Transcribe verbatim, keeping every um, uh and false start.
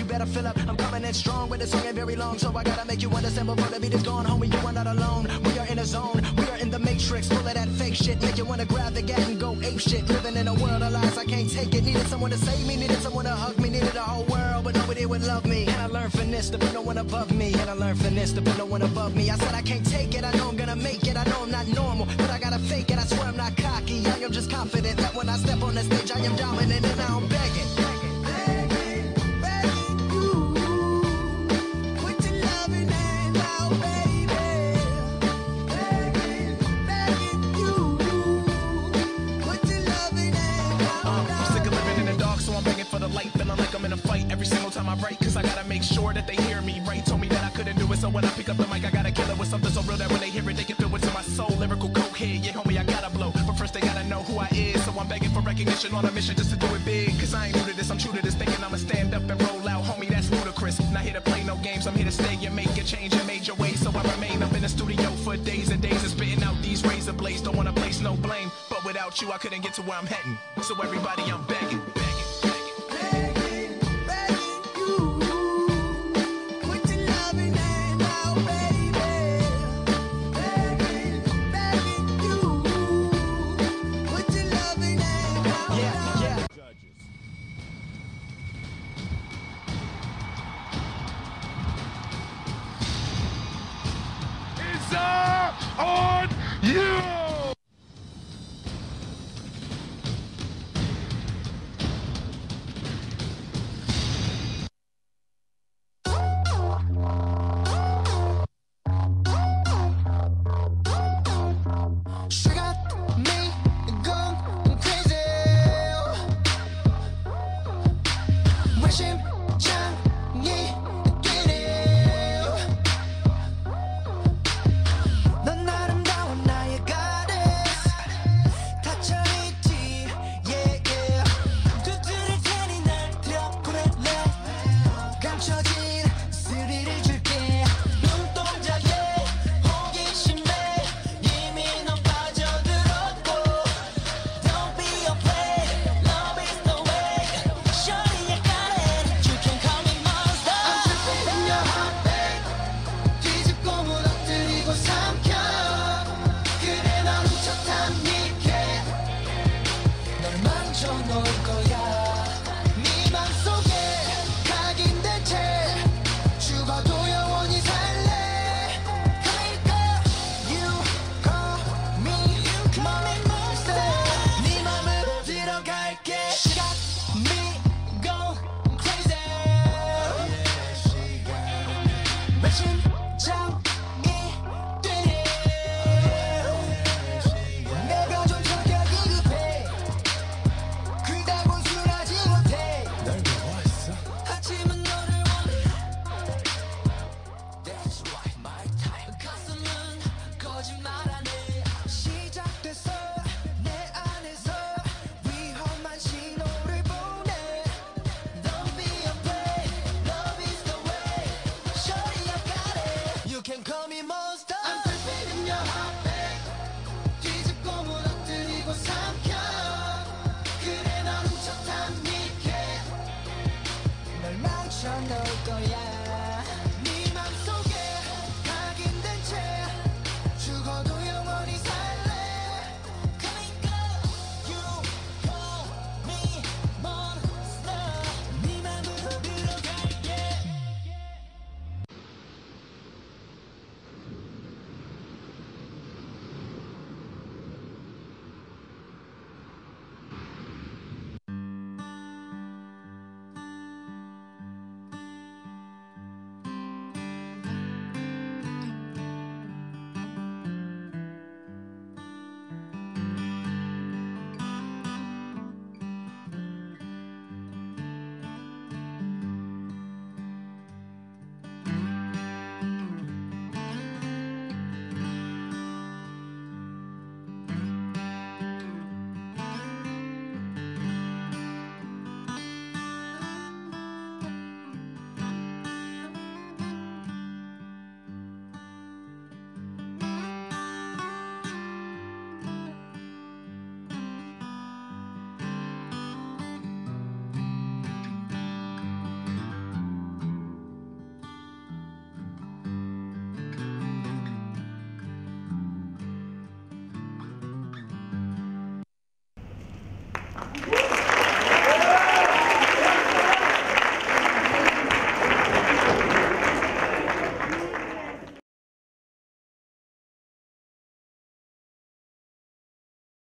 better fill up. I'm coming in strong, but the song ain't very long, so I gotta make you understand before the beat is gone. Homie, you are not alone. We are in a zone. We are in the matrix, full of that fake shit. Make you wanna grab the gat and go ape shit. Living in a world of lies, I can't take it. Needed someone to save me, needed someone to hug me, needed a whole world, but nobody would love me. And I learned finesse to put no one above me. And I learned finesse to put no one above me. I said I can't take it, I know I'm gonna make it. I know I'm not normal, but I gotta fake it. I swear I'm not cocky, I am just confident that when I step on the stage I am dominant. And now I'm begging. Every single time I write, cause I gotta make sure that they hear me right. Told me that I couldn't do it, so when I pick up the mic I gotta kill it with something so real that when they hear it they can feel it to my soul. Lyrical cokehead, yeah homie I gotta blow, but first they gotta know who I is. So I'm begging for recognition on a mission just to do it big. Cause I ain't new to this, I'm true to this, thinking I'ma stand up and roll out. Homie that's ludicrous, not here to play no games, I'm here to stay and make a change in major ways. So I remain up in the studio for days and days and spitting out these razor blades. Don't wanna place no blame, but without you I couldn't get to where I'm heading. So everybody I'm begging, begging. On you!